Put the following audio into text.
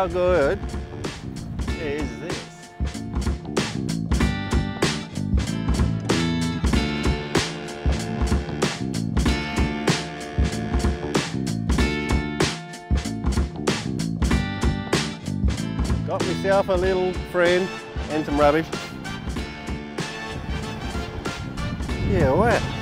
how good is this? Got myself a little friend and some rubbish. Yeah, what?